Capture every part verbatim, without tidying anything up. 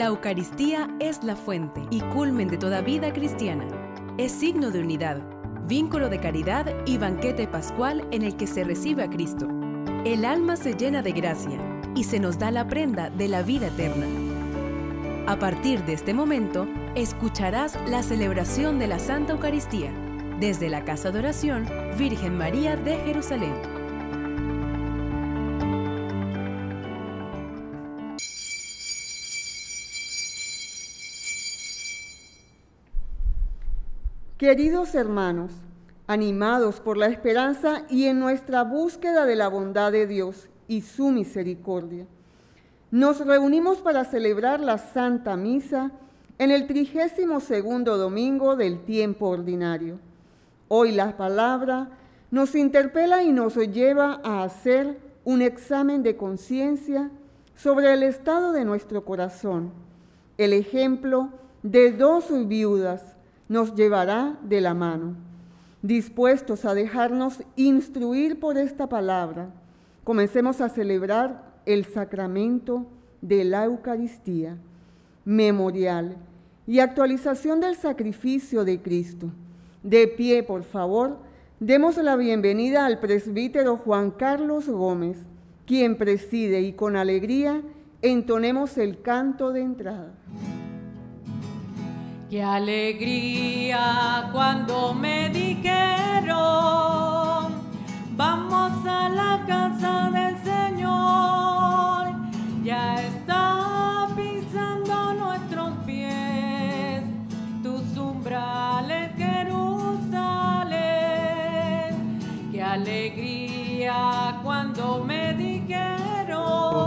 La Eucaristía es la fuente y culmen de toda vida cristiana. Es signo de unidad, vínculo de caridad y banquete pascual en el que se recibe a Cristo. El alma se llena de gracia y se nos da la prenda de la vida eterna. A partir de este momento, escucharás la celebración de la Santa Eucaristía desde la Casa de Oración Virgen María de Jerusalén. Queridos hermanos, animados por la esperanza y en nuestra búsqueda de la bondad de Dios y su misericordia, nos reunimos para celebrar la Santa Misa en el trigésimo segundo domingo del tiempo ordinario. Hoy la palabra nos interpela y nos lleva a hacer un examen de conciencia sobre el estado de nuestro corazón. El ejemplo de dos viudas nos llevará de la mano. Dispuestos a dejarnos instruir por esta palabra, comencemos a celebrar el sacramento de la Eucaristía, memorial y actualización del sacrificio de Cristo. De pie, por favor, demos la bienvenida al presbítero Juan Carlos Gómez, quien preside, y con alegría entonemos el canto de entrada. ¡Qué alegría cuando me dijeron, vamos a la casa del Señor! Ya está pisando nuestros pies tus umbrales, Jerusalén. ¡Qué alegría cuando me dijeron,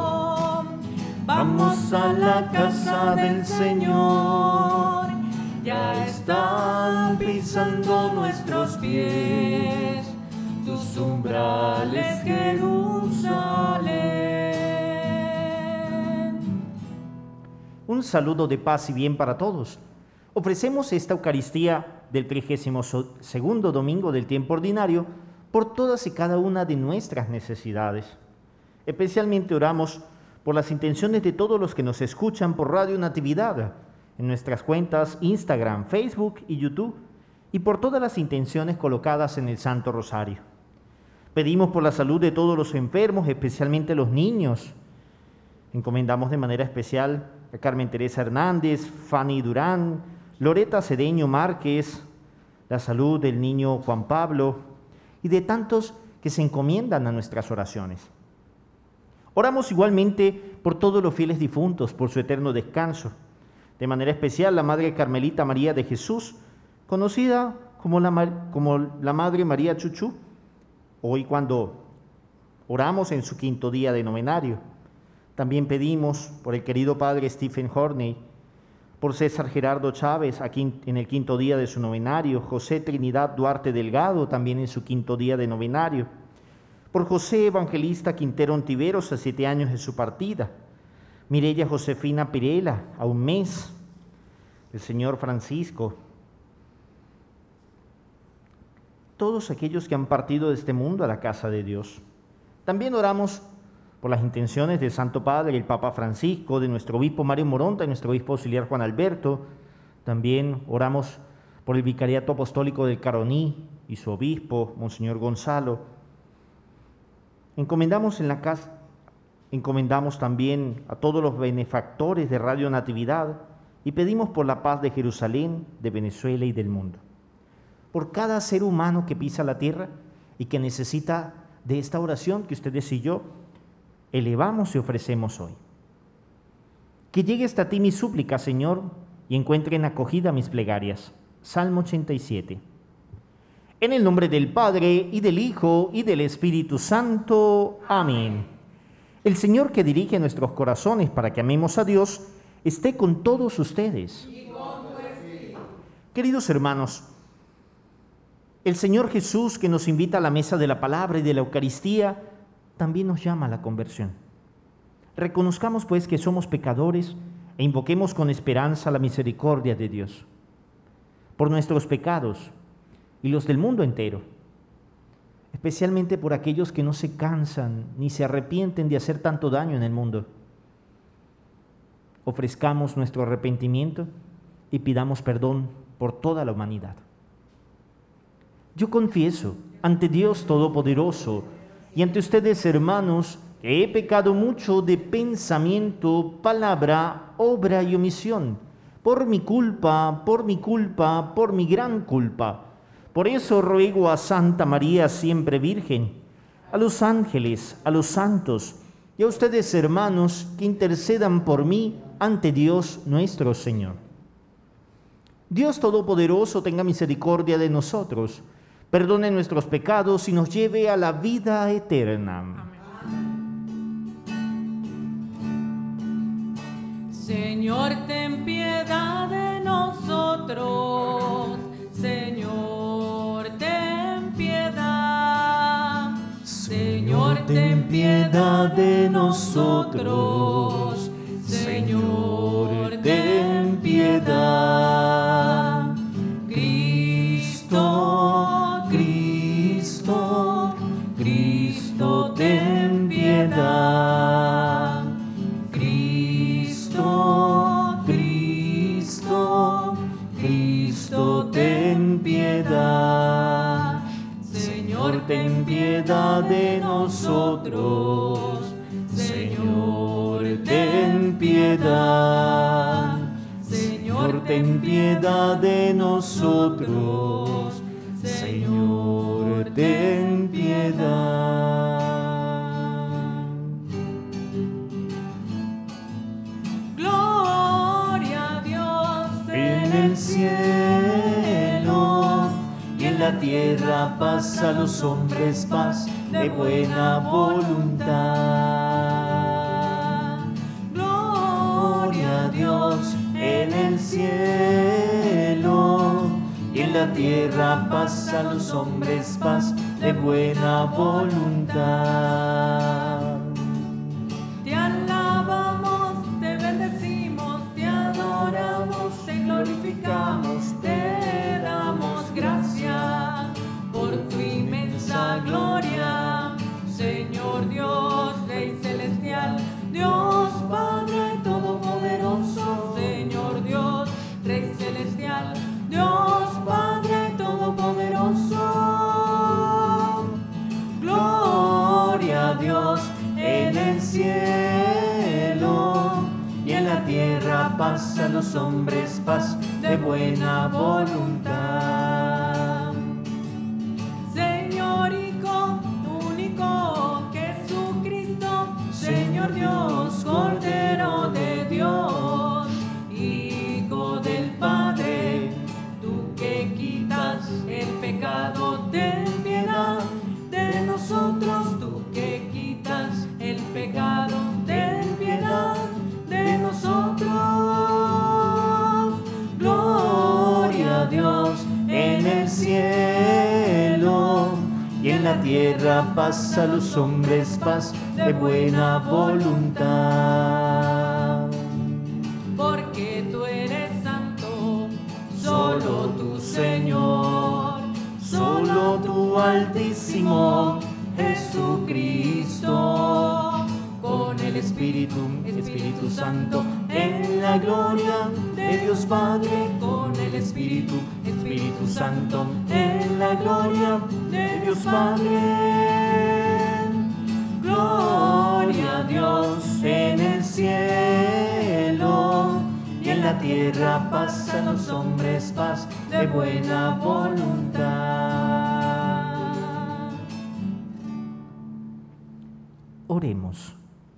vamos a la casa del Señor! Ya están pisando nuestros pies tus umbrales, Jerusalén. Un saludo de paz y bien para todos. Ofrecemos esta Eucaristía del trigésimo segundo domingo del tiempo ordinario por todas y cada una de nuestras necesidades. Especialmente oramos por las intenciones de todos los que nos escuchan por Radio Natividad, en nuestras cuentas Instagram, Facebook y YouTube, y por todas las intenciones colocadas en el Santo Rosario. Pedimos por la salud de todos los enfermos, especialmente los niños. Encomendamos de manera especial a Carmen Teresa Hernández, Fanny Durán, Loreta Cedeño Márquez, la salud del niño Juan Pablo y de tantos que se encomiendan a nuestras oraciones. Oramos igualmente por todos los fieles difuntos, por su eterno descanso. De manera especial, la Madre Carmelita María de Jesús, conocida como la, como la Madre María Chuchú, hoy cuando oramos en su quinto día de novenario. También pedimos por el querido Padre Stephen Horney, por César Gerardo Chávez, aquí en el quinto día de su novenario, José Trinidad Duarte Delgado, también en su quinto día de novenario, por José Evangelista Quintero Ontiveros, a siete años de su partida, Mireya Josefina Pirela, a un mes, el señor Francisco, todos aquellos que han partido de este mundo a la casa de Dios. También oramos por las intenciones del Santo Padre, el Papa Francisco, de nuestro obispo Mario Moronta y nuestro obispo auxiliar Juan Alberto. También oramos por el Vicariato Apostólico del Caroní y su obispo, Monseñor Gonzalo. Encomendamos en la casa Encomendamos también a todos los benefactores de Radio Natividad y pedimos por la paz de Jerusalén, de Venezuela y del mundo. Por cada ser humano que pisa la tierra y que necesita de esta oración que ustedes y yo elevamos y ofrecemos hoy. Que llegue hasta ti mi súplica, Señor, y encuentren acogida mis plegarias. Salmo ochenta y siete. En el nombre del Padre, y del Hijo, y del Espíritu Santo. Amén. El Señor, que dirige nuestros corazones para que amemos a Dios, esté con todos ustedes. Y con tu espíritu. Queridos hermanos, el Señor Jesús, que nos invita a la mesa de la palabra y de la Eucaristía, también nos llama a la conversión. Reconozcamos pues que somos pecadores e invoquemos con esperanza la misericordia de Dios por nuestros pecados y los del mundo entero, especialmente por aquellos que no se cansan ni se arrepienten de hacer tanto daño en el mundo. ofrezcamos nuestro arrepentimiento y pidamos perdón por toda la humanidad. Yo confieso ante Dios Todopoderoso y ante ustedes, hermanos, que he pecado mucho de pensamiento, palabra, obra y omisión, por mi culpa, por mi culpa, por mi gran culpa. Por eso ruego a Santa María, siempre Virgen, a los ángeles, a los santos y a ustedes, hermanos, que intercedan por mí ante Dios nuestro Señor. Dios Todopoderoso tenga misericordia de nosotros, perdone nuestros pecados y nos lleve a la vida eterna. Amén. Señor, ten piedad de nosotros. Señor, ten piedad. Señor, ten piedad de nosotros. Señor, ten piedad. Cristo, Cristo, Cristo, ten piedad. Cristo, Cristo, Cristo, ten piedad. Señor, ten piedad de nosotros. Señor, ten piedad. Señor, ten piedad de nosotros. Señor, ten piedad. Gloria a Dios en el cielo y en la tierra paz a los hombres, paz de buena voluntad. Gloria a Dios en el cielo y en la tierra paz a los hombres, paz de buena voluntad. Te alabamos, te bendecimos, te adoramos, te glorificamos, te damos gracias por tu inmensa gloria, Señor Dios, Rey celestial, Dios Padre Todopoderoso, Señor Dios, Rey celestial, Dios Padre Todopoderoso. Gloria a Dios en el cielo y en la tierra paz a los hombres, paz de buena voluntad. Señor Hijo único Jesucristo, Señor Dios, Cordero de Dios, Hijo del Padre, tú que quitas el pecado, ten piedad de nosotros, tú que quitas el pecado, ten piedad de nosotros. Gloria a Dios en el cielo y en la tierra paz a los hombres, paz de buena voluntad. Porque tú eres santo, solo tú, Señor, solo tú, Altísimo Jesucristo, con el Espíritu, Espíritu Santo, en la gloria de Dios Padre, con el Espíritu, Espíritu Santo, en la gloria de Dios Padre. Gloria a Dios en el cielo y en la tierra paz a los hombres, paz de buena voluntad. Oremos.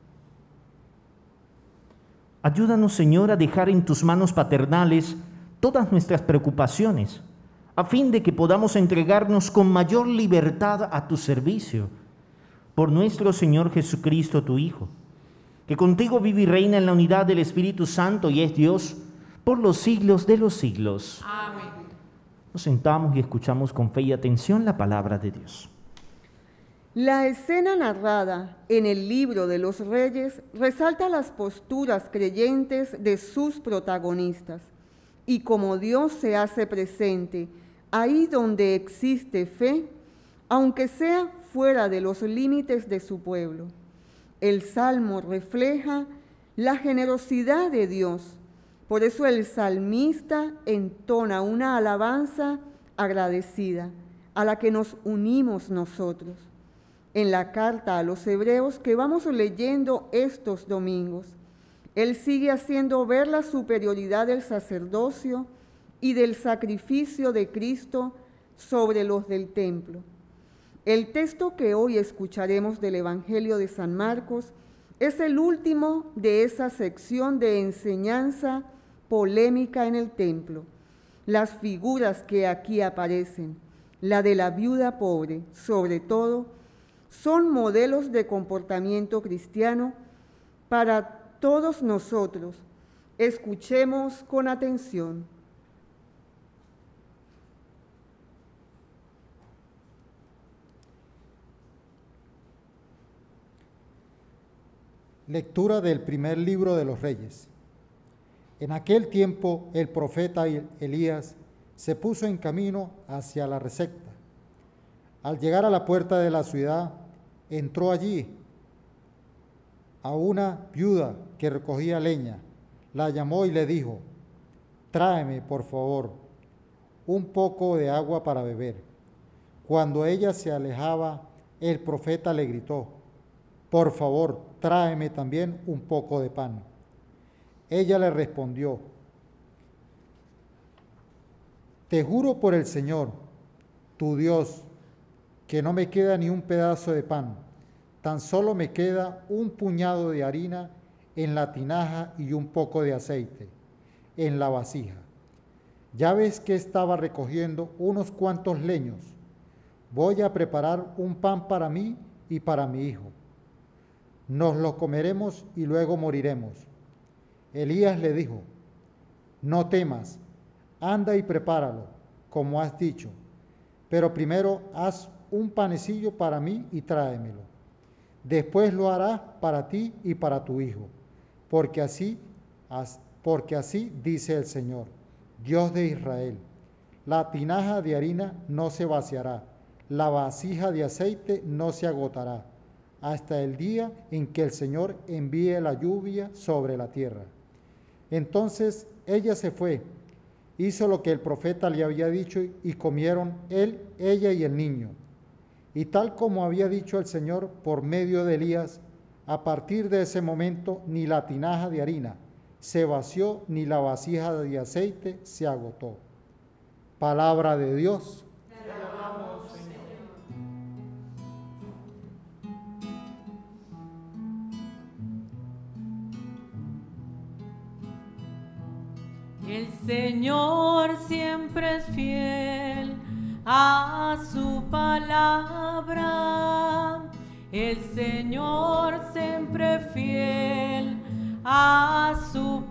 Ayúdanos, Señor, a dejar en tus manos paternales todas nuestras preocupaciones, a fin de que podamos entregarnos con mayor libertad a tu servicio. Por nuestro Señor Jesucristo, tu Hijo, que contigo vive y reina en la unidad del Espíritu Santo y es Dios por los siglos de los siglos. Amén. Nos sentamos y escuchamos con fe y atención la palabra de Dios. La escena narrada en el libro de los Reyes resalta las posturas creyentes de sus protagonistas y cómo Dios se hace presente ahí donde existe fe, aunque sea fuera de los límites de su pueblo. El Salmo refleja la generosidad de Dios. Por eso el salmista entona una alabanza agradecida a la que nos unimos nosotros. En la carta a los hebreos que vamos leyendo estos domingos, él sigue haciendo ver la superioridad del sacerdocio y del sacrificio de Cristo sobre los del templo. El texto que hoy escucharemos del Evangelio de San Marcos es el último de esa sección de enseñanza polémica en el templo. Las figuras que aquí aparecen, la de la viuda pobre, sobre todo, son modelos de comportamiento cristiano para todos nosotros. Escuchemos con atención. Lectura del primer libro de los Reyes. En aquel tiempo el profeta Elías se puso en camino hacia la Recepta. Al llegar a la puerta de la ciudad, entró allí a una viuda que recogía leña. La llamó y le dijo: tráeme, por favor, un poco de agua para beber. Cuando ella se alejaba, el profeta le gritó: por favor, tráeme también un poco de pan. Ella le respondió: te juro por el Señor, tu Dios, que no me queda ni un pedazo de pan, tan solo me queda un puñado de harina en la tinaja y un poco de aceite en la vasija. Ya ves que estaba recogiendo unos cuantos leños. Voy a preparar un pan para mí y para mi hijo. Nos lo comeremos y luego moriremos. Elías le dijo: no temas, anda y prepáralo, como has dicho, pero primero haz un panecillo para mí y tráemelo. Después lo harás para ti y para tu hijo, porque así, porque así dice el Señor, Dios de Israel: la tinaja de harina no se vaciará, la vasija de aceite no se agotará, hasta el día en que el Señor envíe la lluvia sobre la tierra. Entonces ella se fue, hizo lo que el profeta le había dicho y comieron él, ella y el niño. Y tal como había dicho el Señor por medio de Elías, a partir de ese momento ni la tinaja de harina se vació ni la vasija de aceite se agotó. Palabra de Dios. Te alabamos, Señor. El Señor siempre es fiel a su palabra. El Señor siempre es fiel a su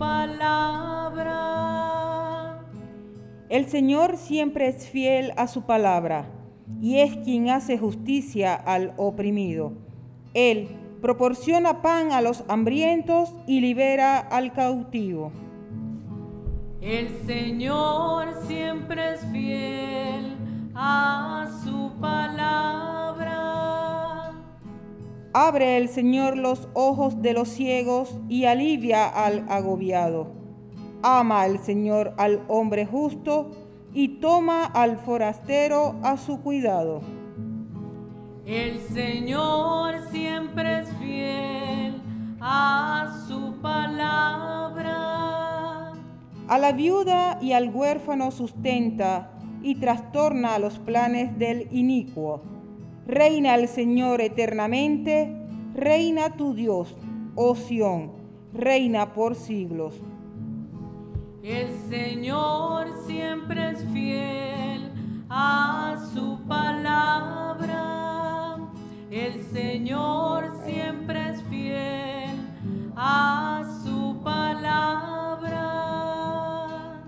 palabra. El Señor siempre es fiel a su palabra y es quien hace justicia al oprimido. Él proporciona pan a los hambrientos y libera al cautivo. El Señor siempre es fiel a su palabra. Abre el Señor los ojos de los ciegos y alivia al agobiado. Ama el Señor al hombre justo y toma al forastero a su cuidado. El Señor siempre es fiel a su palabra. A la viuda y al huérfano sustenta y trastorna los planes del inicuo. Reina el Señor eternamente, reina tu Dios, oh Sión, reina por siglos. El Señor siempre es fiel a su palabra. El Señor siempre es fiel a su palabra.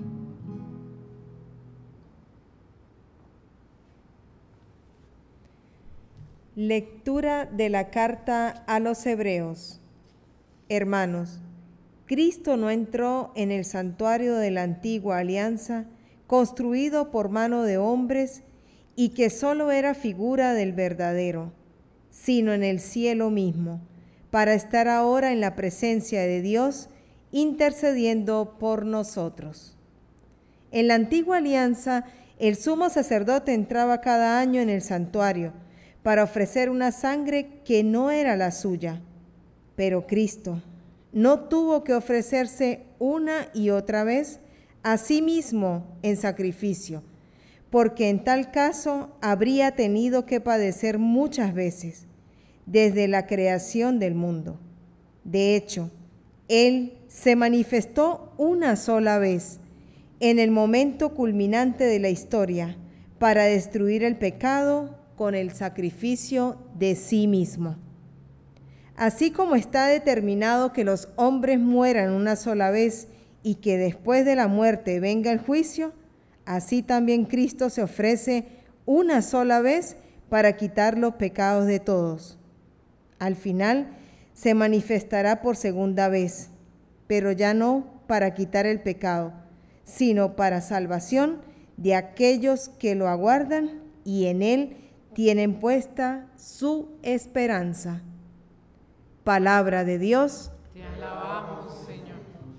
Lectura de la carta a los Hebreos. Hermanos, Cristo no entró en el santuario de la antigua alianza, construido por mano de hombres y que solo era figura del verdadero, sino en el cielo mismo, para estar ahora en la presencia de Dios, intercediendo por nosotros. En la antigua alianza, el sumo sacerdote entraba cada año en el santuario para ofrecer una sangre que no era la suya. Pero Cristo no tuvo que ofrecerse una y otra vez a sí mismo en sacrificio, porque en tal caso habría tenido que padecer muchas veces, desde la creación del mundo. De hecho, Él se manifestó una sola vez, en el momento culminante de la historia, para destruir el pecado con el sacrificio de sí mismo. Así como está determinado que los hombres mueran una sola vez y que después de la muerte venga el juicio, así también Cristo se ofrece una sola vez para quitar los pecados de todos. Al final se manifestará por segunda vez, pero ya no para quitar el pecado, sino para salvación de aquellos que lo aguardan y en Él tienen puesta su esperanza. Palabra de Dios. Te alabamos, Señor.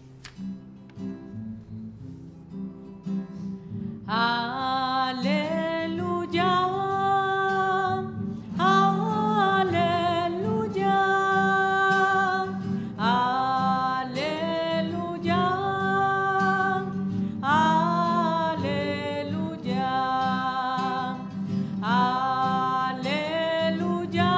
Aleluya, aleluya, aleluya, aleluya, aleluya,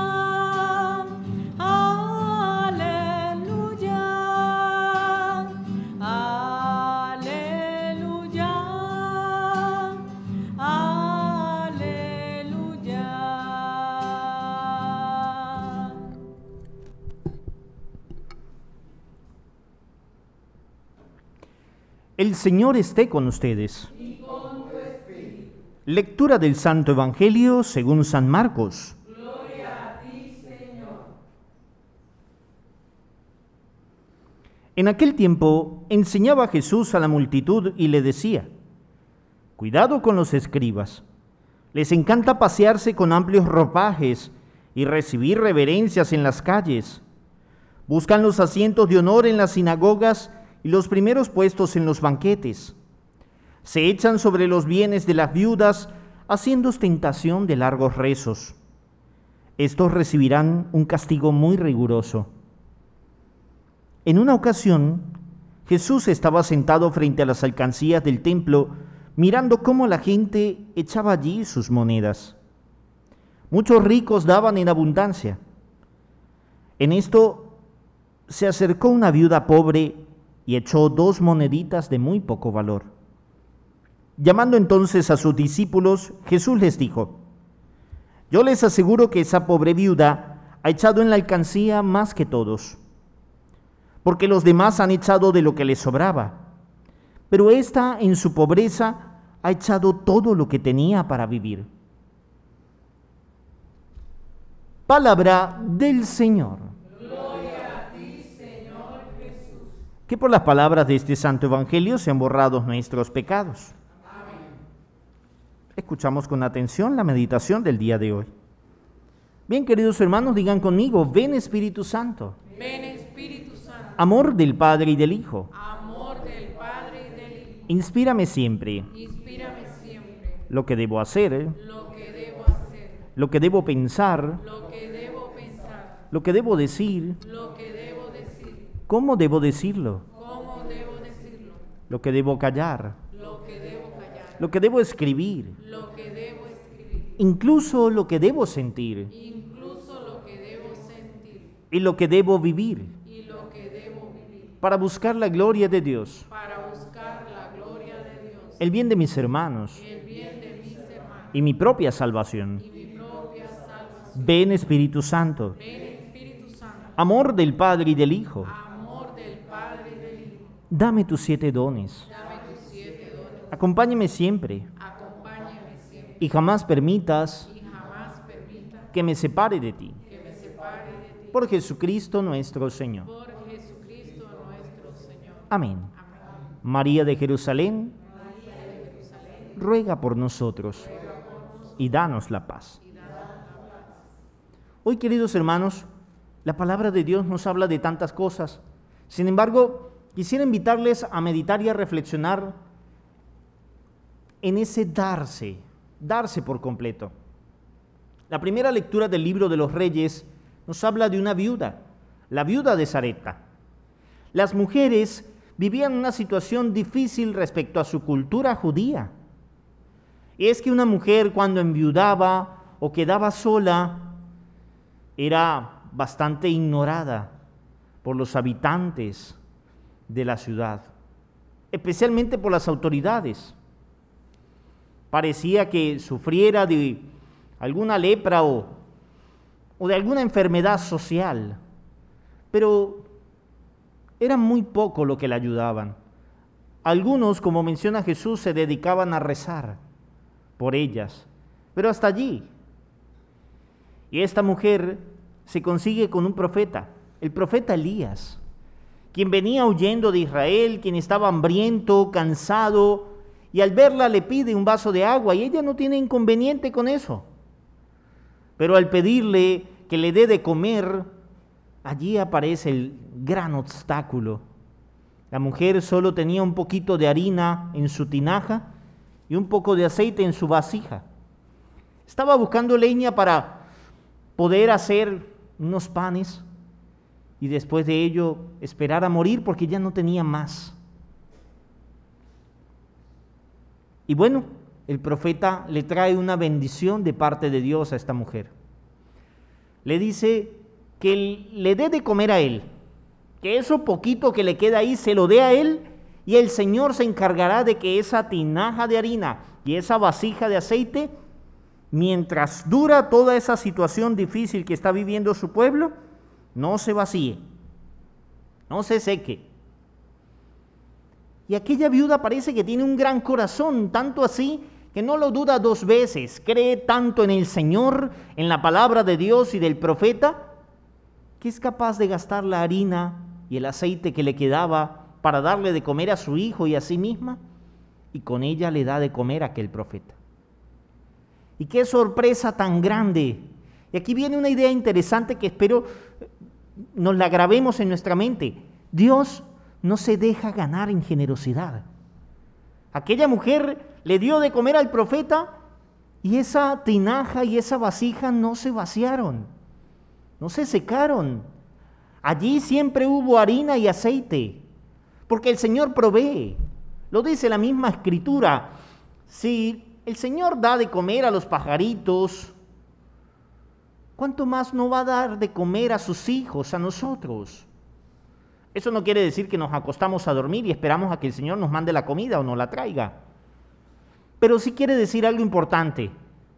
El Señor esté con ustedes. Y con tu espíritu. Lectura del Santo Evangelio según San Marcos. Gloria a ti, Señor. En aquel tiempo enseñaba Jesús a la multitud y le decía: cuidado con los escribas. Les encanta pasearse con amplios ropajes y recibir reverencias en las calles. Buscan los asientos de honor en las sinagogas y los primeros puestos en los banquetes. Se echan sobre los bienes de las viudas, haciendo ostentación de largos rezos. Estos recibirán un castigo muy riguroso. En una ocasión, Jesús estaba sentado frente a las alcancías del templo, mirando cómo la gente echaba allí sus monedas. Muchos ricos daban en abundancia. En esto se acercó una viuda pobre y echó dos moneditas de muy poco valor. Llamando entonces a sus discípulos, Jesús les dijo: yo les aseguro que esa pobre viuda ha echado en la alcancía más que todos, porque los demás han echado de lo que les sobraba, pero ésta en su pobreza ha echado todo lo que tenía para vivir. Palabra del Señor. Que por las palabras de este santo evangelio sean borrados nuestros pecados. Amén. Escuchamos con atención la meditación del día de hoy. Bien, queridos hermanos, digan conmigo: ven Espíritu Santo. Ven Espíritu Santo. Amor del Padre y del Hijo. Amor del Padre y del Hijo. Inspírame siempre. Inspírame siempre. Lo que debo hacer. Lo que debo hacer. Lo que debo pensar. Lo que debo pensar. Lo que debo decir. Lo que debo decir. ¿Cómo debo decirlo? ¿Cómo debo decirlo? Lo que debo callar. Lo que debo callar. Lo que debo escribir. Lo que debo escribir. Incluso lo que debo sentir. Incluso lo que debo sentir. Y lo que debo vivir. Y lo que debo vivir. Para buscar la gloria de Dios. Para buscar la gloria de Dios. El bien de mis hermanos. El bien de mis hermanos. Y mi propia salvación. Y mi propia salvación. Ven Espíritu Santo. Ven Espíritu Santo. Amor del Padre y del Hijo. Amor del Padre y del Hijo. Dame tus siete dones. Dame tus siete dones. Acompáñame siempre. Acompáñame siempre. Y jamás permitas Y jamás permita que me separe de ti. que me separe de ti. Por Jesucristo nuestro Señor. Por Jesucristo nuestro Señor. Amén. Amén. María de Jerusalén, ruega por nosotros y danos la paz. Hoy, queridos hermanos, La palabra de Dios nos habla de tantas cosas. Sin embargo, quisiera invitarles a meditar y a reflexionar en ese darse, darse por completo. La primera lectura del libro de los Reyes nos habla de una viuda, la viuda de Sarepta. Las mujeres vivían una situación difícil respecto a su cultura judía. Y es que una mujer cuando enviudaba o quedaba sola era bastante ignorada por los habitantes de la ciudad, especialmente por las autoridades. Parecía que sufriera de alguna lepra o, o de alguna enfermedad social, pero era muy poco lo que le ayudaban. Algunos, como menciona Jesús, se dedicaban a rezar por ellas, pero hasta allí. Y esta mujer se consigue con un profeta, el profeta Elías, quien venía huyendo de Israel, quien estaba hambriento, cansado, y al verla le pide un vaso de agua, y ella no tiene inconveniente con eso. Pero al pedirle que le dé de comer, allí aparece el gran obstáculo. La mujer solo tenía un poquito de harina en su tinaja y un poco de aceite en su vasija. Estaba buscando leña para poder hacer unos panes y después de ello esperar a morir porque ya no tenía más. Y bueno, el profeta le trae una bendición de parte de Dios a esta mujer. Le dice que le dé de comer a él, que eso poquito que le queda ahí se lo dé a él y el Señor se encargará de que esa tinaja de harina y esa vasija de aceite, mientras dura toda esa situación difícil que está viviendo su pueblo, no se vacíe, no se seque. Y aquella viuda parece que tiene un gran corazón, tanto así que no lo duda dos veces, cree tanto en el Señor, en la palabra de Dios y del profeta, que es capaz de gastar la harina y el aceite que le quedaba para darle de comer a su hijo y a sí misma, y con ella le da de comer a aquel profeta. Y qué sorpresa tan grande. Y aquí viene una idea interesante que espero nos la grabemos en nuestra mente. Dios no se deja ganar en generosidad. Aquella mujer le dio de comer al profeta y esa tinaja y esa vasija no se vaciaron, no se secaron. Allí siempre hubo harina y aceite, porque el Señor provee. Lo dice la misma Escritura. Si el Señor da de comer a los pajaritos, ¿cuánto más no va a dar de comer a sus hijos, a nosotros? Eso no quiere decir que nos acostamos a dormir y esperamos a que el Señor nos mande la comida o nos la traiga. Pero sí quiere decir algo importante.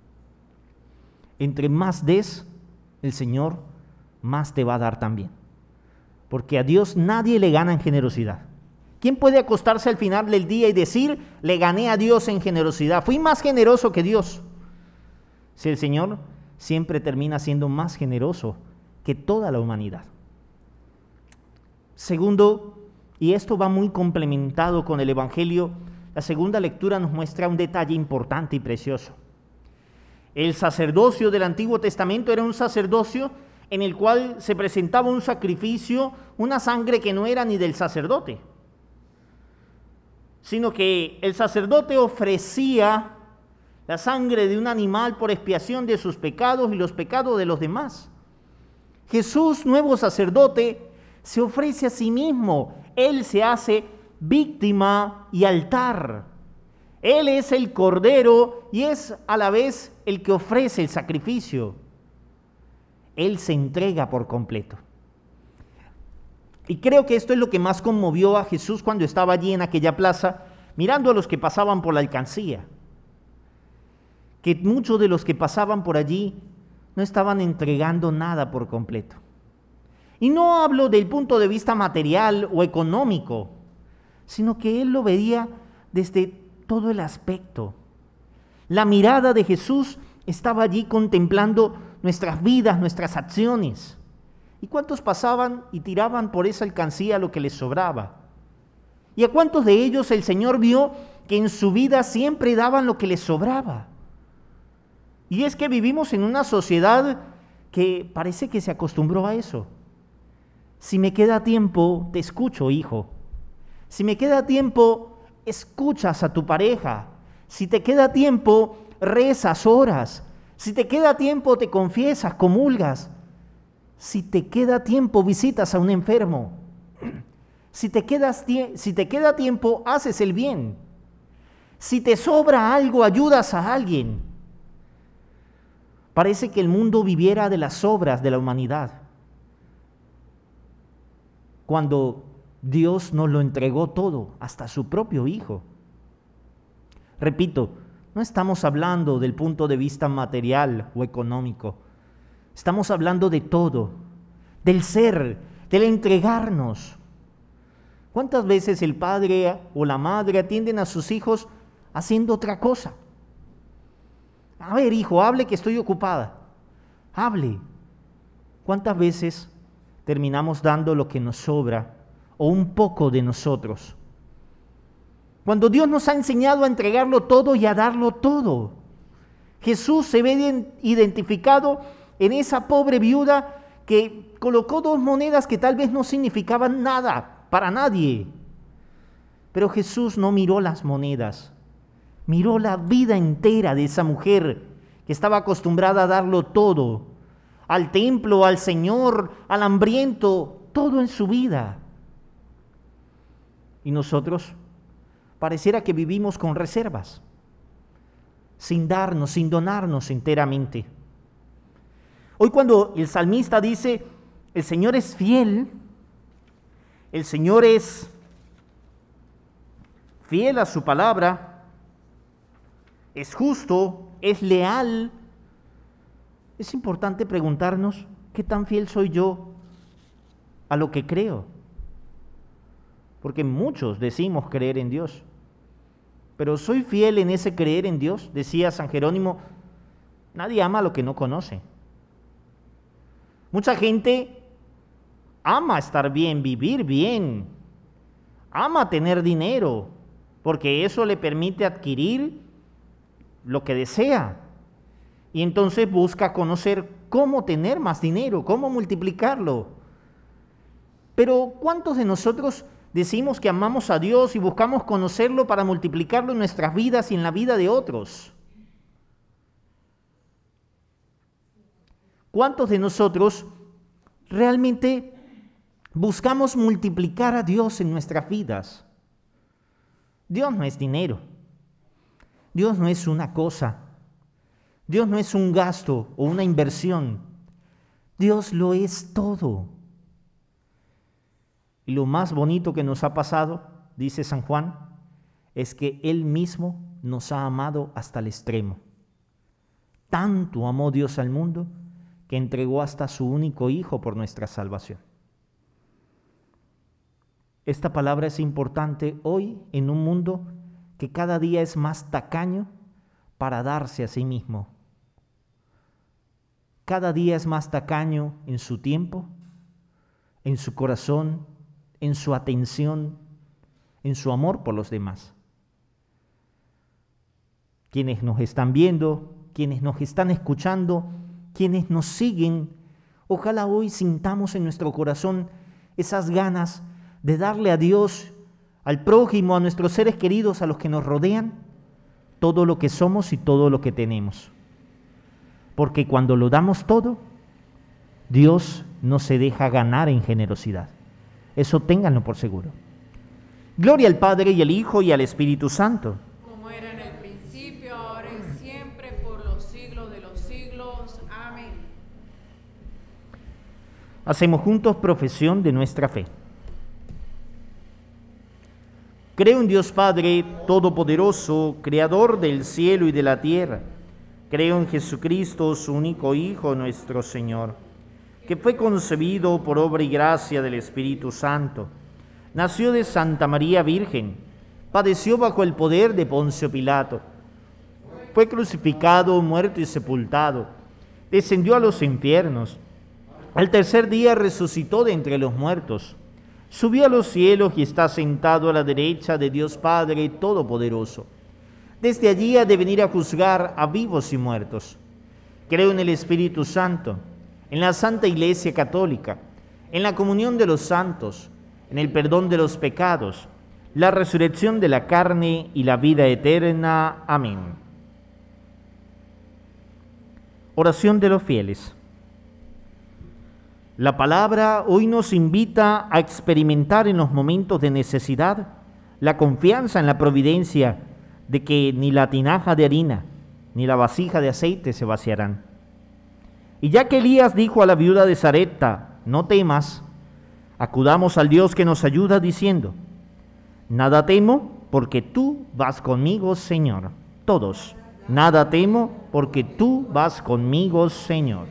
Entre más des, el Señor más te va a dar también. Porque a Dios nadie le gana en generosidad. ¿Quién puede acostarse al final del día y decir, le gané a Dios en generosidad? Fui más generoso que Dios. Si el Señor siempre termina siendo más generoso que toda la humanidad. Segundo, y esto va muy complementado con el Evangelio, la segunda lectura nos muestra un detalle importante y precioso. El sacerdocio del Antiguo Testamento era un sacerdocio en el cual se presentaba un sacrificio, una sangre que no era ni del sacerdote, sino que el sacerdote ofrecía la sangre de un animal por expiación de sus pecados y los pecados de los demás. Jesús, nuevo sacerdote, se ofrece a sí mismo. Él se hace víctima y altar. Él es el Cordero y es a la vez el que ofrece el sacrificio. Él se entrega por completo. Y creo que esto es lo que más conmovió a Jesús cuando estaba allí en aquella plaza, mirando a los que pasaban por la alcancía. Que muchos de los que pasaban por allí no estaban entregando nada por completo. Y no hablo del punto de vista material o económico, sino que él lo veía desde todo el aspecto. La mirada de Jesús estaba allí contemplando nuestras vidas, nuestras acciones. ¿Y cuántos pasaban y tiraban por esa alcancía lo que les sobraba? ¿Y a cuántos de ellos el Señor vio que en su vida siempre daban lo que les sobraba? Y es que vivimos en una sociedad que parece que se acostumbró a eso. Si me queda tiempo, te escucho, hijo. Si me queda tiempo, escuchas a tu pareja. Si te queda tiempo, rezas horas. Si te queda tiempo, te confiesas, comulgas. Si te queda tiempo, visitas a un enfermo. Si te, quedas, si te queda tiempo, haces el bien. Si te sobra algo, ayudas a alguien. Parece que el mundo viviera de las obras de la humanidad, cuando Dios nos lo entregó todo, hasta su propio Hijo. Repito, no estamos hablando del punto de vista material o económico. Estamos hablando de todo, del ser, del entregarnos. ¿Cuántas veces el padre o la madre atienden a sus hijos haciendo otra cosa? A ver, hijo, hable que estoy ocupada. Hable. ¿Cuántas veces terminamos dando lo que nos sobra o un poco de nosotros? Cuando Dios nos ha enseñado a entregarlo todo y a darlo todo. Jesús se ve identificado en esa pobre viuda que colocó dos monedas que tal vez no significaban nada para nadie. Pero Jesús no miró las monedas, miró la vida entera de esa mujer que estaba acostumbrada a darlo todo, al templo, al Señor, al hambriento, todo en su vida. Y nosotros pareciera que vivimos con reservas, sin darnos, sin donarnos enteramente. Hoy cuando el salmista dice, el Señor es fiel, el Señor es fiel a su palabra, es justo, es leal, es importante preguntarnos, ¿qué tan fiel soy yo a lo que creo? Porque muchos decimos creer en Dios, pero ¿soy fiel en ese creer en Dios? Decía San Jerónimo, nadie ama lo que no conoce. Mucha gente ama estar bien, vivir bien, ama tener dinero, porque eso le permite adquirir lo que desea. Y entonces busca conocer cómo tener más dinero, cómo multiplicarlo. Pero ¿cuántos de nosotros decimos que amamos a Dios y buscamos conocerlo para multiplicarlo en nuestras vidas y en la vida de otros? ¿Cuántos de nosotros realmente buscamos multiplicar a Dios en nuestras vidas? Dios no es dinero. Dios no es una cosa. Dios no es un gasto o una inversión. Dios lo es todo. Y lo más bonito que nos ha pasado, dice San Juan, es que Él mismo nos ha amado hasta el extremo. Tanto amó Dios al mundo que entregó hasta su único Hijo por nuestra salvación. Esta palabra es importante hoy en un mundo que cada día es más tacaño para darse a sí mismo. Cada día es más tacaño en su tiempo, en su corazón, en su atención, en su amor por los demás. Quienes nos están viendo, quienes nos están escuchando, quienes nos siguen, ojalá hoy sintamos en nuestro corazón esas ganas de darle a Dios, al prójimo, a nuestros seres queridos, a los que nos rodean, todo lo que somos y todo lo que tenemos. Porque cuando lo damos todo, Dios no se deja ganar en generosidad. Eso ténganlo por seguro. Gloria al Padre y al Hijo y al Espíritu Santo. Como era en el principio, ahora y siempre, por los siglos de los siglos. Amén. Hacemos juntos profesión de nuestra fe. Creo en Dios Padre Todopoderoso, Creador del cielo y de la tierra. Creo en Jesucristo, su único Hijo, nuestro Señor, que fue concebido por obra y gracia del Espíritu Santo. Nació de Santa María Virgen, padeció bajo el poder de Poncio Pilato. Fue crucificado, muerto y sepultado. Descendió a los infiernos. Al tercer día resucitó de entre los muertos. Subió a los cielos y está sentado a la derecha de Dios Padre Todopoderoso. Desde allí ha de venir a juzgar a vivos y muertos. Creo en el Espíritu Santo, en la Santa Iglesia Católica, en la comunión de los santos, en el perdón de los pecados, la resurrección de la carne y la vida eterna. Amén. Oración de los fieles. La palabra hoy nos invita a experimentar en los momentos de necesidad la confianza en la providencia de que ni la tinaja de harina ni la vasija de aceite se vaciarán. Y ya que Elías dijo a la viuda de Sarepta, no temas, acudamos al Dios que nos ayuda diciendo, nada temo porque tú vas conmigo, Señor. Todos, nada temo porque tú vas conmigo, Señor.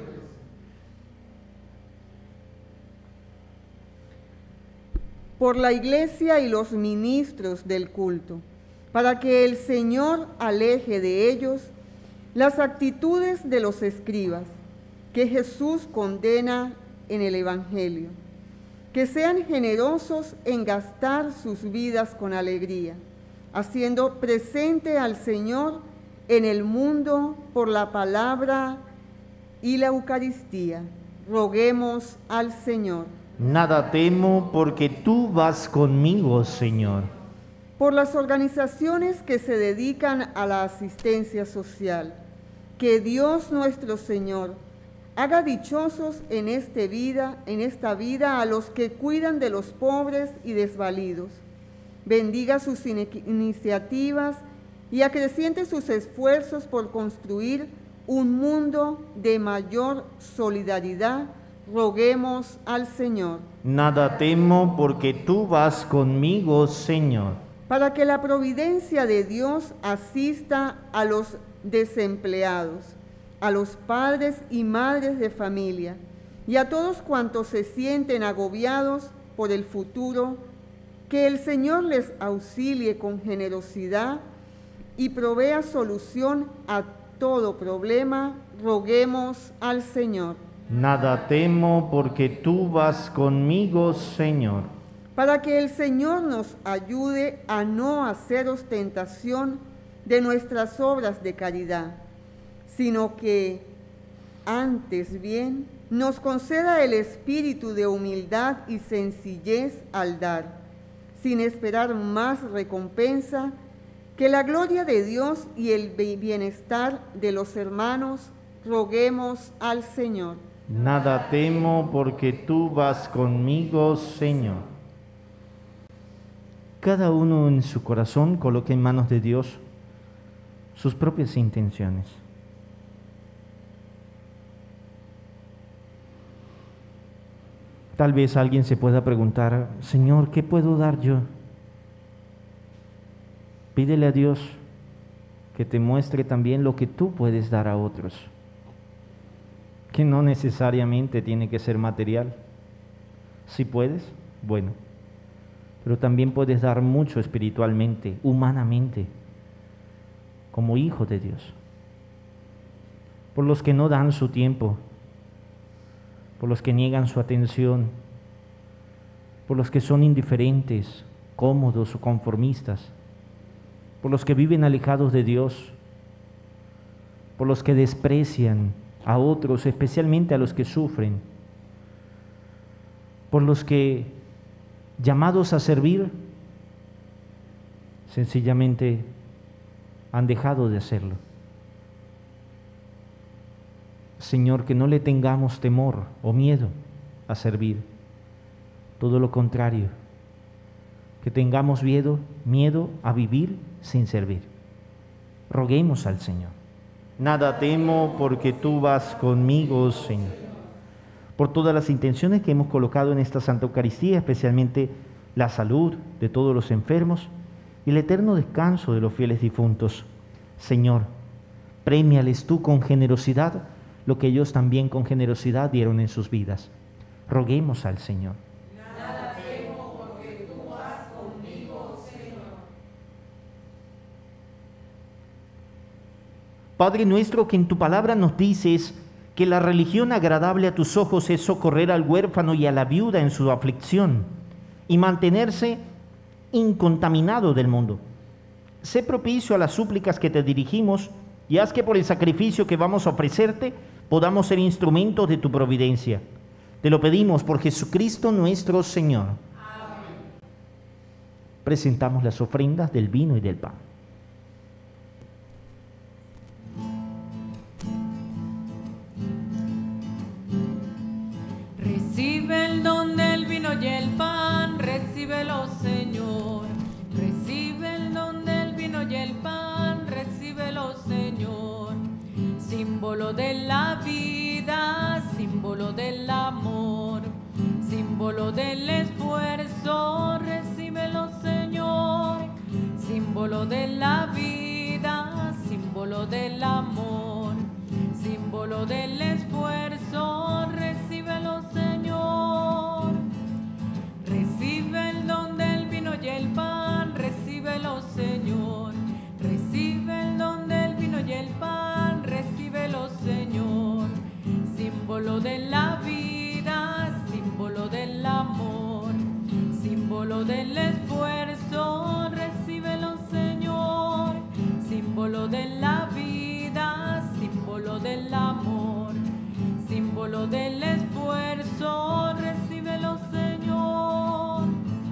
Por la Iglesia y los ministros del culto, para que el Señor aleje de ellos las actitudes de los escribas, que Jesús condena en el Evangelio, que sean generosos en gastar sus vidas con alegría, haciendo presente al Señor en el mundo por la palabra y la Eucaristía. Roguemos al Señor. Nada temo porque tú vas conmigo, Señor. Por las organizaciones que se dedican a la asistencia social, que Dios nuestro Señor haga dichosos en, este vida, en esta vida a los que cuidan de los pobres y desvalidos. Bendiga sus in- iniciativas y acreciente sus esfuerzos por construir un mundo de mayor solidaridad. Roguemos al Señor. Nada temo porque tú vas conmigo, Señor. Para que la providencia de Dios asista a los desempleados, a los padres y madres de familia y a todos cuantos se sienten agobiados por el futuro, que el Señor les auxilie con generosidad y provea solución a todo problema. Roguemos al Señor. Nada temo porque tú vas conmigo, Señor. Para que el Señor nos ayude a no hacer ostentación de nuestras obras de caridad, sino que antes bien nos conceda el espíritu de humildad y sencillez al dar, sin esperar más recompensa que la gloria de Dios y el bienestar de los hermanos. Roguemos al Señor. Nada temo porque tú vas conmigo, Señor. Cada uno en su corazón coloque en manos de Dios sus propias intenciones. Tal vez alguien se pueda preguntar, Señor, ¿qué puedo dar yo? Pídele a Dios que te muestre también lo que tú puedes dar a otros, que no necesariamente tiene que ser material. Si puedes, bueno, pero también puedes dar mucho espiritualmente, humanamente, como hijo de Dios. Por los que no dan su tiempo, por los que niegan su atención, por los que son indiferentes, cómodos o conformistas, por los que viven alejados de Dios, por los que desprecian a otros, especialmente a los que sufren, por los que, llamados a servir, sencillamente han dejado de hacerlo. Señor, que no le tengamos temor o miedo a servir, todo lo contrario, que tengamos miedo, miedo a vivir sin servir. Roguemos al Señor. Nada temo porque tú vas conmigo, Señor. Por todas las intenciones que hemos colocado en esta Santa Eucaristía, especialmente la salud de todos los enfermos y el eterno descanso de los fieles difuntos. Señor, premiales tú con generosidad lo que ellos también con generosidad dieron en sus vidas. Roguemos al Señor. Nada temo porque tú vas conmigo, Señor. Padre nuestro, que en tu palabra nos dices que la religión agradable a tus ojos es socorrer al huérfano y a la viuda en su aflicción y mantenerse incontaminado del mundo. Sé propicio a las súplicas que te dirigimos y haz que por el sacrificio que vamos a ofrecerte podamos ser instrumentos de tu providencia. Te lo pedimos por Jesucristo nuestro Señor. Amén. Presentamos las ofrendas del vino y del pan. Recibe el don del vino y el pan, recíbelo, Señor. Recibe el don del vino y el pan, recíbelo, Señor. Símbolo de la vida, símbolo del amor, símbolo del esfuerzo, recíbelo, Señor. Símbolo de la vida, símbolo del amor, símbolo del esfuerzo, recíbelo, Señor. Recibe el don del vino y el pan, recíbelo, Señor. Recibe el don del vino y el pan, recíbelo, Señor. Símbolo de la vida, símbolo del amor, símbolo del esfuerzo, recíbelo, Señor. Símbolo de la vida, símbolo del amor, símbolo del esfuerzo, recíbelo, Señor.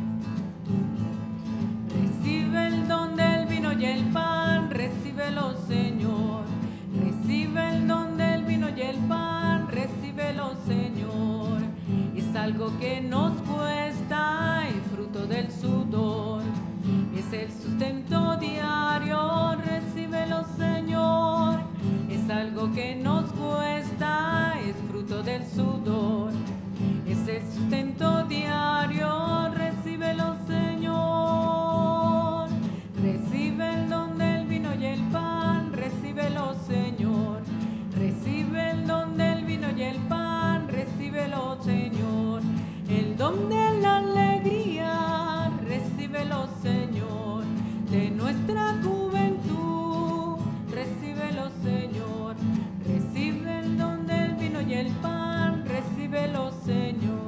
Recibe el don del vino y el pan, recíbelo, Señor. Recibe el don del vino y el pan, recíbelo, Señor. Es algo que nos cuesta, el fruto del sudor. Es el sustento diario, recíbelo, Señor. Es algo que nos cuesta, es fruto del sudor. Es el sustento diario, recíbelo, Señor. Recibe el don del vino y el pan, recíbelo, Señor. Recibe el don del vino y el pan, recíbelo, Señor. El don de la alegría, recíbelo, Señor. De nuestra juventud, recíbelo, Señor. Recibe el don del vino y el pan, recíbelo, Señor.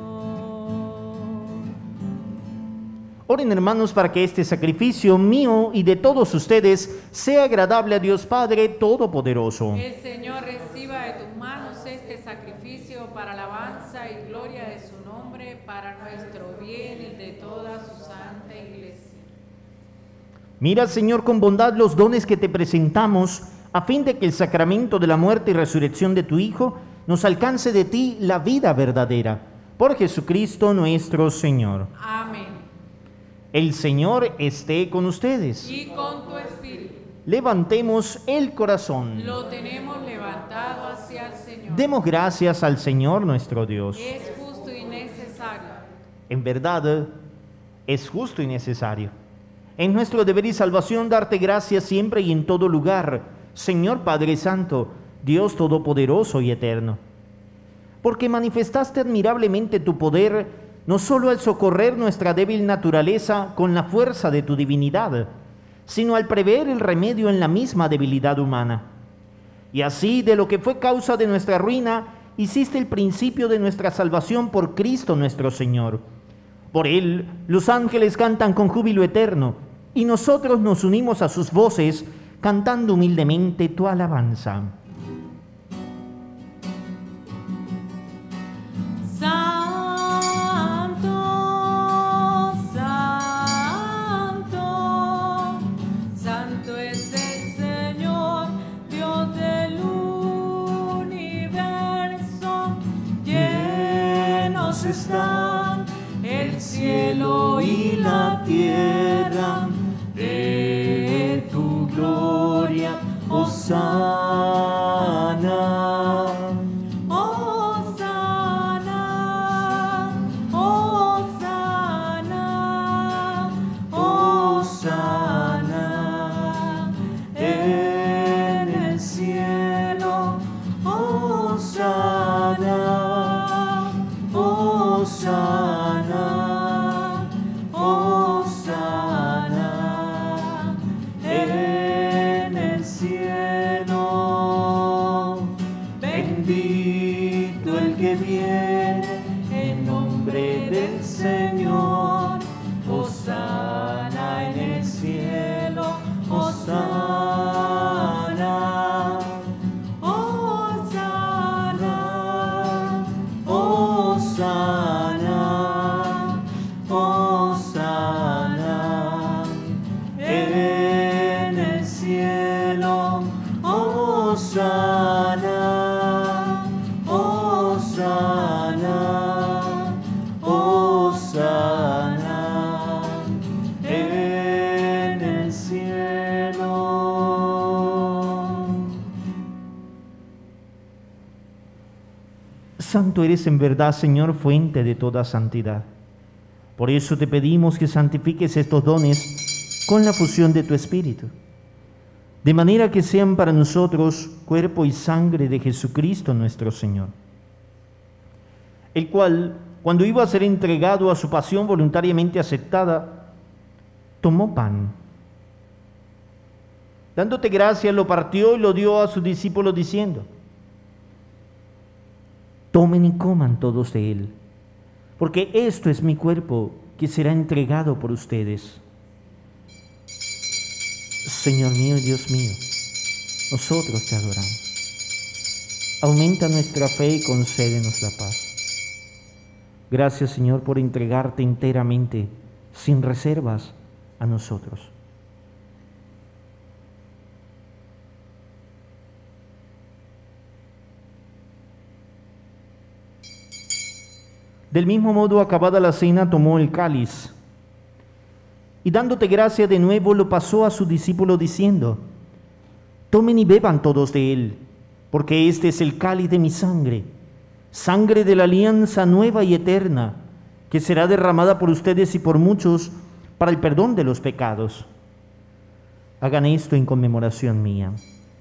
Oren, hermanos, para que este sacrificio mío y de todos ustedes sea agradable a Dios Padre Todopoderoso. El Señor reciba de tus manos este sacrificio para alabanza y gloria de su nombre, para nuestro bien y de toda su santa iglesia. Mira, Señor, con bondad los dones que te presentamos, a fin de que el sacramento de la muerte y resurrección de tu Hijo nos alcance de ti la vida verdadera. Por Jesucristo nuestro Señor. Amén. El Señor esté con ustedes. Y con tu espíritu. Levantemos el corazón. Lo tenemos levantado hacia el Señor. Demos gracias al Señor nuestro Dios. Es justo y necesario. En verdad, es justo y necesario. Es nuestro deber y salvación darte gracias siempre y en todo lugar, Señor Padre Santo, Dios Todopoderoso y Eterno. Porque manifestaste admirablemente tu poder, no solo al socorrer nuestra débil naturaleza con la fuerza de tu divinidad, sino al prever el remedio en la misma debilidad humana. Y así, de lo que fue causa de nuestra ruina, hiciste el principio de nuestra salvación por Cristo nuestro Señor. Por Él, los ángeles cantan con júbilo eterno, y nosotros nos unimos a sus voces, cantando humildemente tu alabanza. Están el cielo y la tierra de tu gloria, Hosana. Hosana, Hosana, Hosana en el cielo, Hosana. Hosana, Hosana en el cielo. Santo eres en verdad, Señor, fuente de toda santidad. Por eso te pedimos que santifiques estos dones con la fusión de tu Espíritu, de manera que sean para nosotros cuerpo y sangre de Jesucristo nuestro Señor, el cual, cuando iba a ser entregado a su pasión voluntariamente aceptada, tomó pan. Dándote gracias, lo partió y lo dio a sus discípulos diciendo: tomen y coman todos de él, porque esto es mi cuerpo que será entregado por ustedes. Señor mío y Dios mío, nosotros te adoramos. Aumenta nuestra fe y concédenos la paz. Gracias, Señor, por entregarte enteramente, sin reservas, a nosotros. Del mismo modo, acabada la cena, tomó el cáliz y dándote gracia de nuevo lo pasó a sus discípulos diciendo: tomen y beban todos de él, porque este es el cáliz de mi sangre, sangre de la alianza nueva y eterna, que será derramada por ustedes y por muchos para el perdón de los pecados. Hagan esto en conmemoración mía.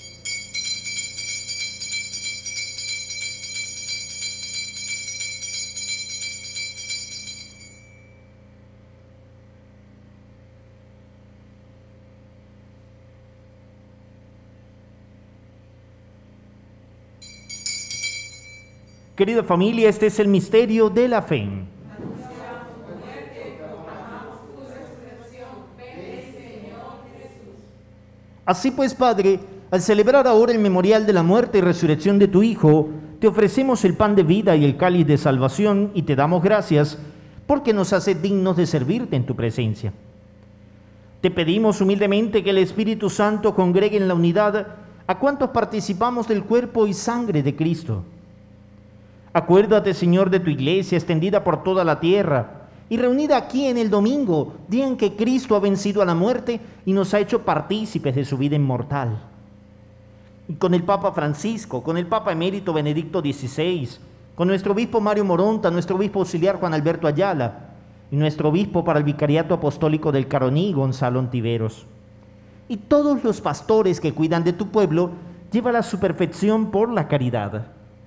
Querida familia, este es el misterio de la fe. Así pues, Padre, al celebrar ahora el memorial de la muerte y resurrección de tu Hijo, te ofrecemos el pan de vida y el cáliz de salvación y te damos gracias porque nos hace dignos de servirte en tu presencia. Te pedimos humildemente que el Espíritu Santo congregue en la unidad a cuantos participamos del cuerpo y sangre de Cristo. Acuérdate, Señor, de tu iglesia extendida por toda la tierra y reunida aquí en el domingo, día en que Cristo ha vencido a la muerte y nos ha hecho partícipes de su vida inmortal. Y con el Papa Francisco, con el Papa Emérito Benedicto dieciséis, con nuestro obispo Mario Moronta, nuestro obispo auxiliar Juan Alberto Ayala y nuestro obispo para el Vicariato Apostólico del Caroní, Gonzalo Ontiveros. Y todos los pastores que cuidan de tu pueblo, llévala a su perfección por la caridad.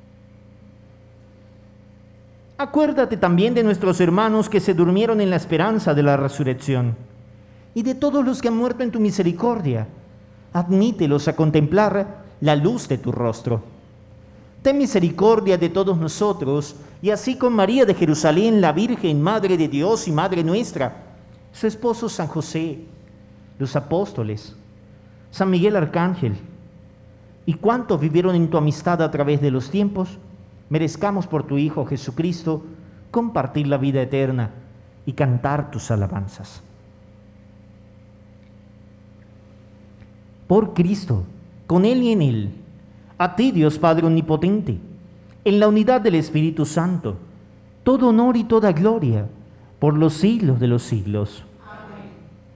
Acuérdate también de nuestros hermanos que se durmieron en la esperanza de la resurrección y de todos los que han muerto en tu misericordia. Admítelos a contemplar la luz de tu rostro. Ten misericordia de todos nosotros y así con María de Jerusalén, la Virgen, Madre de Dios y Madre nuestra, su esposo San José, los apóstoles, San Miguel Arcángel y cuantos vivieron en tu amistad a través de los tiempos, merezcamos por tu Hijo Jesucristo compartir la vida eterna y cantar tus alabanzas. Por Cristo, con Él y en Él, a ti, Dios Padre Omnipotente, en la unidad del Espíritu Santo, todo honor y toda gloria por los siglos de los siglos. Amén.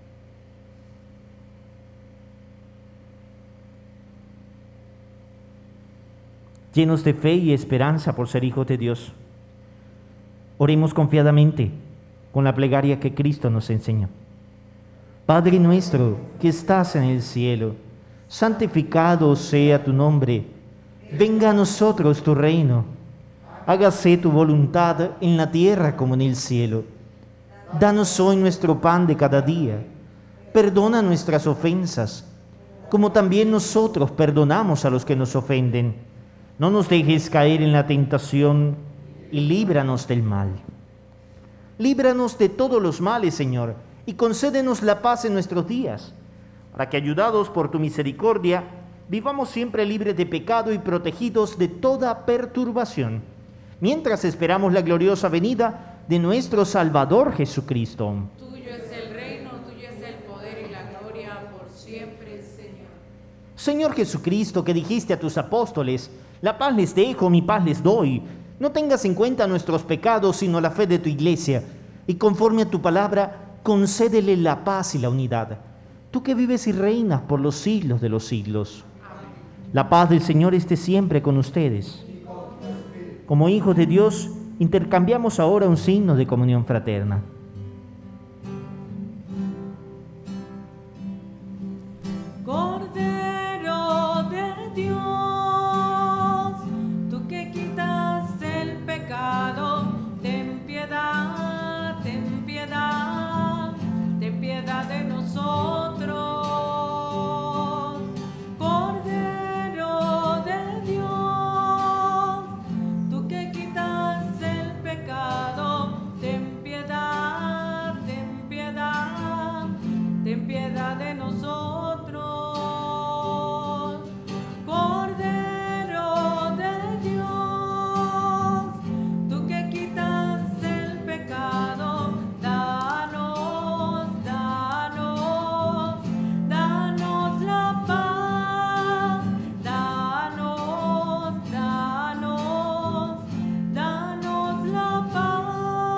Llenos de fe y esperanza por ser hijos de Dios, oremos confiadamente con la plegaria que Cristo nos enseñó. Padre nuestro que estás en el cielo, santificado sea tu nombre. Venga a nosotros tu reino. Hágase tu voluntad en la tierra como en el cielo. Danos hoy nuestro pan de cada día. Perdona nuestras ofensas, como también nosotros perdonamos a los que nos ofenden. No nos dejes caer en la tentación y líbranos del mal. Líbranos de todos los males, Señor, y concédenos la paz en nuestros días, para que, ayudados por tu misericordia, vivamos siempre libres de pecado y protegidos de toda perturbación, mientras esperamos la gloriosa venida de nuestro Salvador Jesucristo. Tuyo es el reino, tuyo es el poder y la gloria por siempre, Señor. Señor Jesucristo, que dijiste a tus apóstoles: la paz les dejo, mi paz les doy. No tengas en cuenta nuestros pecados, sino la fe de tu iglesia, y conforme a tu palabra, concédele la paz y la unidad. Tú que vives y reinas por los siglos de los siglos. Amén. La paz del Señor esté siempre con ustedes. Como hijos de Dios, intercambiamos ahora un signo de comunión fraterna. Cordero de Dios, tú que quitas el pecado, ten piedad, ten piedad, ten piedad de nosotros. Cordero de Dios, tú que quitas el pecado, ten piedad, ten piedad, ten piedad de nosotros. Cordero de Dios, tú que quitas el pecado, danos, danos, danos la paz, danos, danos, danos la paz.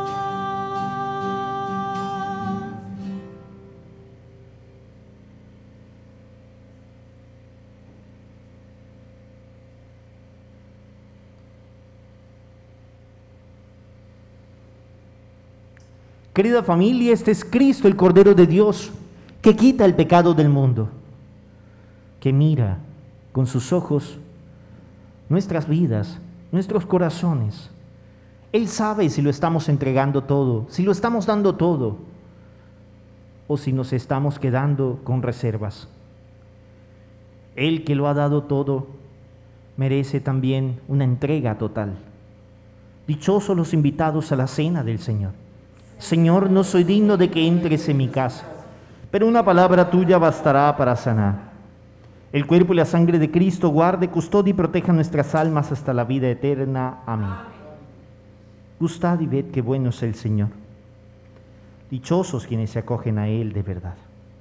Querida familia, este es Cristo, el Cordero de Dios, que quita el pecado del mundo, que mira con sus ojos nuestras vidas, nuestros corazones. Él sabe si lo estamos entregando todo, si lo estamos dando todo, o si nos estamos quedando con reservas. Él que lo ha dado todo, merece también una entrega total. Dichosos los invitados a la cena del Señor. Señor, no soy digno de que entres en mi casa, pero una palabra tuya bastará para sanar. El cuerpo y la sangre de Cristo guarde, custodie y proteja nuestras almas hasta la vida eterna. Amén. Gustad y ved qué bueno es el Señor. Dichosos quienes se acogen a Él de verdad.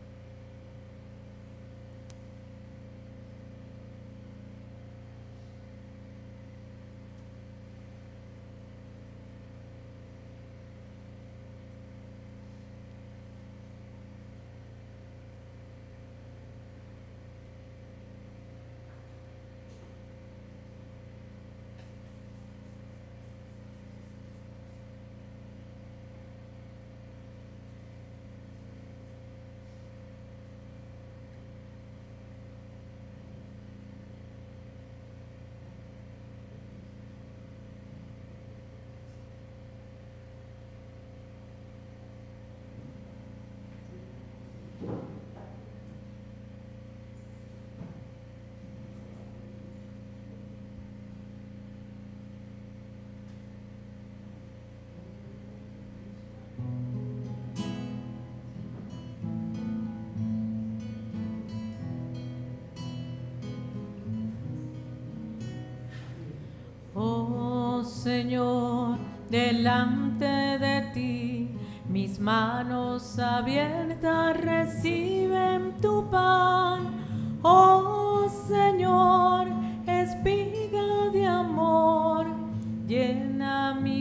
Oh Señor, delante de ti mis manos abiertas reciben tu pan. Oh Señor, espiga de amor, llena mi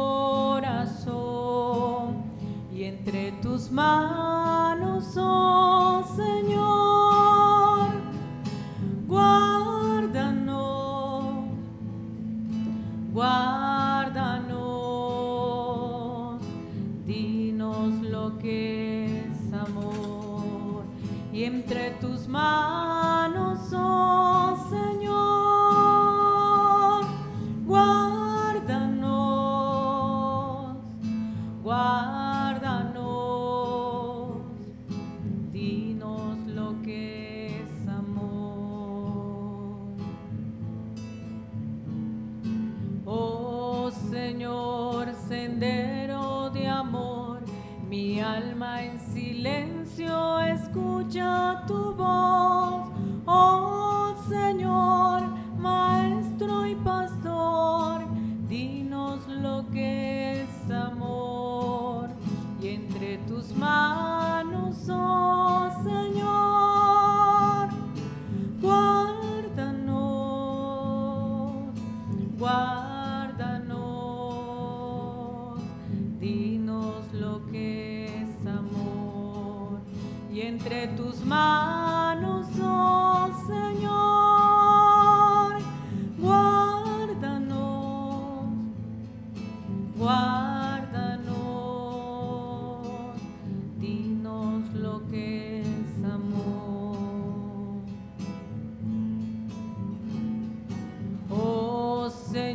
corazón. Y entre tus manos, oh Señor, guárdanos, guárdanos, dinos lo que es amor. Y entre tus manos, oh Señor, guárdanos, guárdanos, dinos lo que es amor. Oh Señor, sendero de amor, mi alma en silencio escucha tu voz. Oh Señor,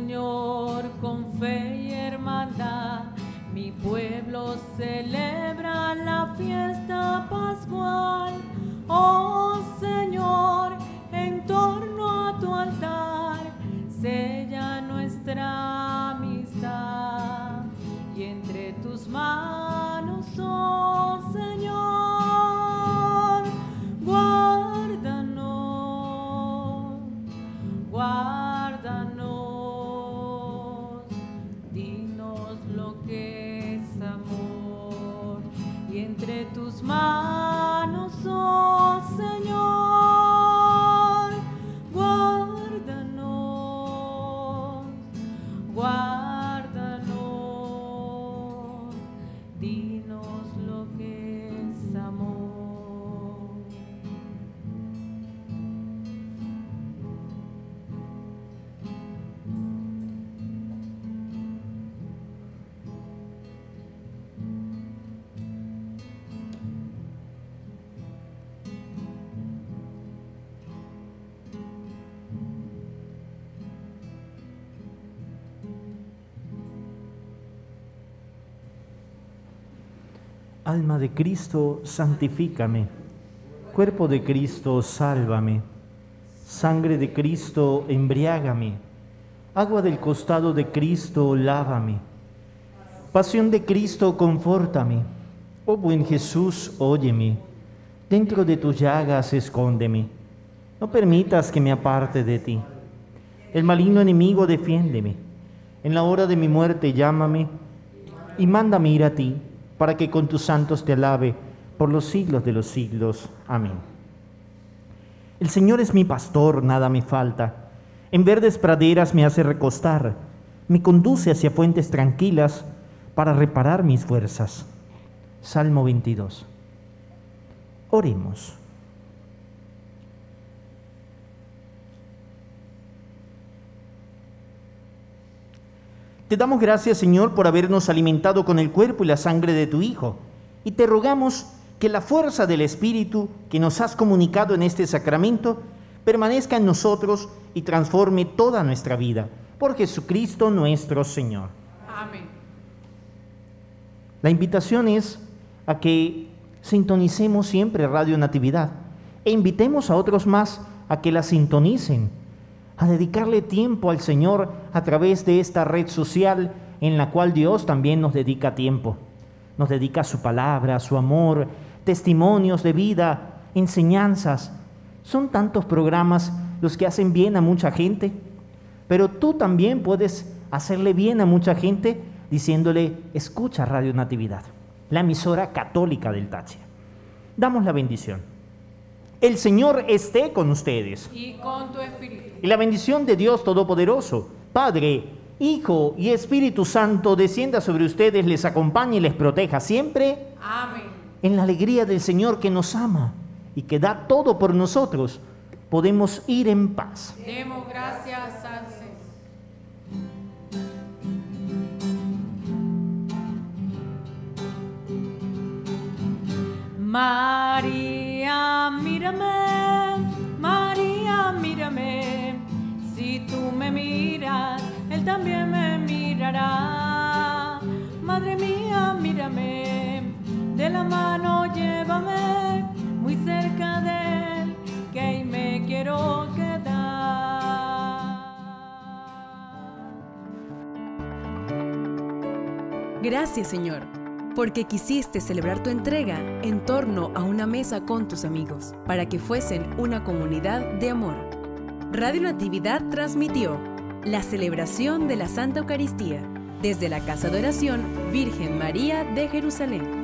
Señor, con fe y hermandad, mi pueblo celebra la fiesta pascual. Oh Señor, en torno a tu altar, sella nuestra amistad. Y entre tus manos, oh Señor, guárdanos, guárdanos, dinos lo que es amor. Y entre tus manos, oh Señor, guárdanos, guárdanos, dinos lo que es amor. Alma de Cristo, santifícame. Cuerpo de Cristo, sálvame. Sangre de Cristo, embriágame. Agua del costado de Cristo, lávame. Pasión de Cristo, confórtame. Oh buen Jesús, óyeme. Dentro de tus llagas, escóndeme. No permitas que me aparte de ti. El maligno enemigo, defiéndeme. En la hora de mi muerte, llámame y mándame ir a ti, para que con tus santos te alabe por los siglos de los siglos. Amén. El Señor es mi pastor, nada me falta. En verdes praderas me hace recostar, me conduce hacia fuentes tranquilas para reparar mis fuerzas. Salmo veintidós. Oremos. Te damos gracias, Señor, por habernos alimentado con el cuerpo y la sangre de tu Hijo, y te rogamos que la fuerza del Espíritu que nos has comunicado en este sacramento permanezca en nosotros y transforme toda nuestra vida. Por Jesucristo nuestro Señor. Amén. La invitación es a que sintonicemos siempre Radio Natividad e invitemos a otros más a que la sintonicen, a dedicarle tiempo al Señor a través de esta red social en la cual Dios también nos dedica tiempo. Nos dedica su palabra, su amor, testimonios de vida, enseñanzas. Son tantos programas los que hacen bien a mucha gente, pero tú también puedes hacerle bien a mucha gente diciéndole: escucha Radio Natividad, la emisora católica del Táchira. Damos la bendición. El Señor esté con ustedes. Y con tu espíritu. Y la bendición de Dios Todopoderoso, Padre, Hijo y Espíritu Santo, descienda sobre ustedes, les acompañe y les proteja siempre. Amén. En la alegría del Señor que nos ama y que da todo por nosotros, podemos ir en paz. Demos gracias al Señor. María, mírame, María, mírame, si tú me miras, Él también me mirará. Madre mía, mírame, de la mano llévame, muy cerca de Él, que ahí me quiero quedar. Gracias, Señor, porque quisiste celebrar tu entrega en torno a una mesa con tus amigos, para que fuesen una comunidad de amor. Radio Natividad transmitió la celebración de la Santa Eucaristía desde la Casa de Oración Virgen María de Jerusalén.